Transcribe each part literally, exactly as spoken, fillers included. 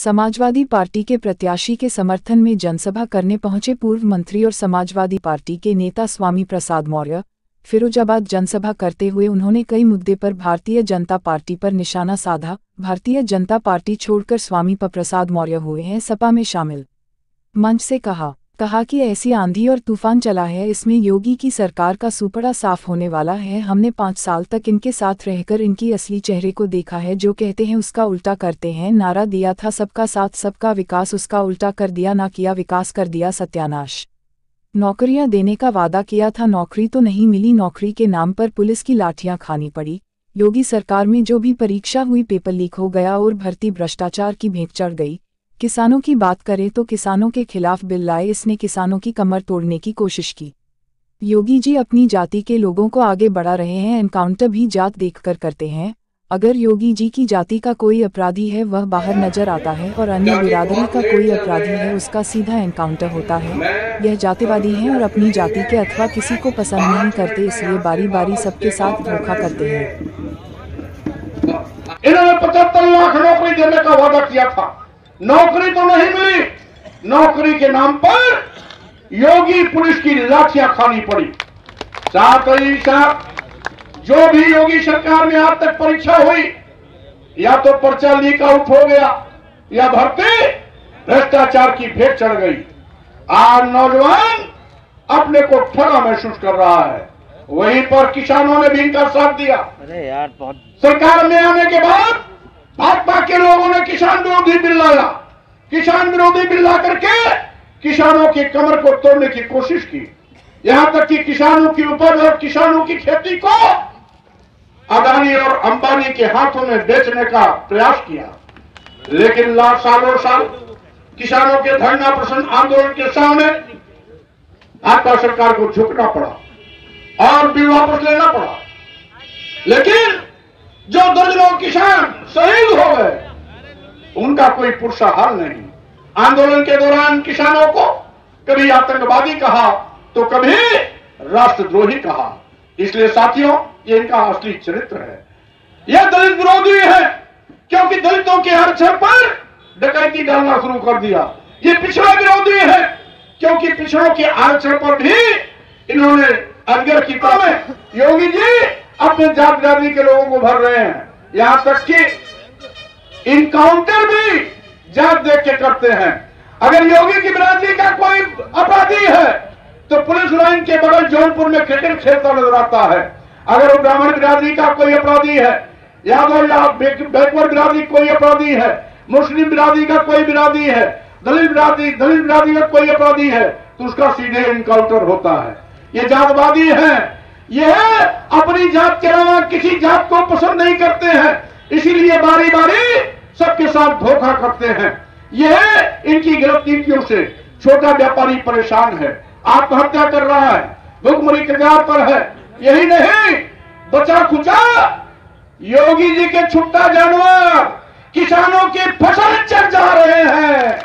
Samajwadi party के प्रत्याशी के समर्थन में जनसभा करने पहुंचे पूर्व मंत्री और समाजवादी पार्टी के नेता स्वामी प्रसाद मौर्य। फिरोजाबाद जनसभा करते हुए उन्होंने कई मुद्दे पर भारतीय जनता पार्टी पर निशाना साधा। भारतीय जनता पार्टी छोड़कर स्वामी प्रसाद मौर्य हुए हैं सपा में शामिल। मंच से कहा कहा कि ऐसी आंधी और तूफान चला है, इसमें योगी की सरकार का सुपड़ा साफ होने वाला है। हमने पाँच साल तक इनके साथ रहकर इनकी असली चेहरे को देखा है। जो कहते हैं उसका उल्टा करते हैं। नारा दिया था सबका साथ सबका विकास, उसका उल्टा कर दिया। ना किया विकास, कर दिया सत्यानाश। नौकरियां देने का वादा किया था, नौकरी तो नहीं मिली। नौकरी के नाम पर पुलिस की लाठियां खानी पड़ी। योगी सरकार में जो भी परीक्षा हुई पेपर लीक हो गया और भर्ती भ्रष्टाचार की भेंट चढ़ गई। किसानों की बात करें तो किसानों के खिलाफ बिल लाए, इसने किसानों की कमर तोड़ने की कोशिश की। योगी जी अपनी जाति के लोगों को आगे बढ़ा रहे हैं। एनकाउंटर भी जात देखकर करते हैं। अगर योगी जी की जाति का कोई अपराधी है वह बाहर नजर आता है और अन्य बिरादरी का कोई अपराधी है उसका सीधा एनकाउंटर होता है। यह जातिवादी हैं और अपनी जाति के अथवा किसी को पसंद नहीं करते, इसलिए बारी बारी सबके साथ धोखा करते हैं। इन्होंने पचहत्तर लाख नौकरी देने का वादा किया था, नौकरी तो नहीं मिली। नौकरी के नाम पर योगी पुलिस की लाठियां खानी पड़ी। साथ ही साथ जो भी योगी सरकार में आज तक परीक्षा हुई, या तो पर्चा लीक आउट हो गया या भर्ती भ्रष्टाचार की भेंट चढ़ गई। आज नौजवान अपने को ठगा महसूस कर रहा है। वहीं पर किसानों ने भी इनका साथ दिया। अरे यार बहुत सरकार में आने के बाद भाजपा के लोगों ने किसान विरोधी बिल लाया। किसान विरोधी बिल ला करके किसानों की कमर को तोड़ने की कोशिश की। यहां तक कि किसानों की उपज और किसानों की खेती को अदानी और अंबानी के हाथों में बेचने का प्रयास किया। लेकिन लाख सालों साल किसानों के धरना प्रदर्शन आंदोलन के सामने भाजपा सरकार को झुकना पड़ा और बिल वापस लेना पड़ा। लेकिन जो दर्जनों किसान शहीद हो गए उनका कोई पुरसा हाल नहीं। आंदोलन के दौरान किसानों को कभी आतंकवादी कहा तो कभी राष्ट्रद्रोही कहा। इसलिए साथियों, ये इनका असली चरित्र है। यह दलित विरोधी है क्योंकि दलितों के आरक्षण पर डकैती डालना शुरू कर दिया। ये पिछड़ा विरोधी है क्योंकि पिछड़ों के आरक्षण पर भी इन्होंने अजगर की तरह योगी जी अपने जात बिरादरी के लोगों को भर रहे हैं। यहां तक कि इनकाउंटर भी जात देख के करते हैं। अगर योगी की बिरादरी का कोई अपराधी है तो पुलिस लाइन के बगल जौनपुर में क्रिकेट खेलता नजर आता है। अगर वो ब्राह्मण बिरादरी का कोई अपराधी है, यादव या बैकवर्ड बिरादरी कोई अपराधी है, मुस्लिम बिरादरी का कोई बिरादरी है, दलित बिरादरी दलित बिरादरी का कोई अपराधी है, तो उसका सीधे इनकाउंटर होता है। ये जातवादी है। यह अपनी जात के अलावा किसी जात को पसंद नहीं करते हैं, इसीलिए बारी बारी सबके साथ धोखा करते हैं। यह इनकी गलत नीतियों से छोटा व्यापारी परेशान है, आत्महत्या कर रहा है, भुखमरी कगार पर है। यही नहीं, बचा खुचा योगी जी के छुट्टा जानवर किसानों की फसल चढ़ जा रहे हैं।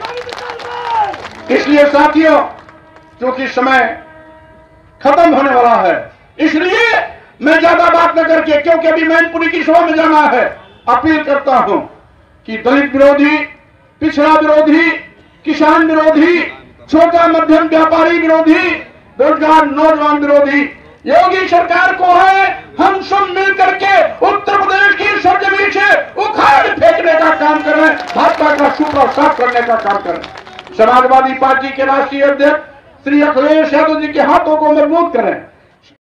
इसलिए साथियों, क्योंकि समय खत्म होने वाला है, इसलिए मैं ज्यादा बात न करके, क्योंकि अभी मैनपुरी की सभा में जाना है, अपील करता हूं कि दलित विरोधी, पिछड़ा विरोधी, किसान विरोधी, छोटा मध्यम व्यापारी विरोधी, बेरोजगार नौजवान विरोधी योगी सरकार को है हम सब मिल करके उत्तर प्रदेश की सरजमीन से उखाड़ फेंकने का काम कर रहे हैं, भाजपा का सूपड़ा साफ करने का काम कर रहे हैं। समाजवादी पार्टी के राष्ट्रीय अध्यक्ष श्री अखिलेश यादव जी के हाथों को मजबूत करें।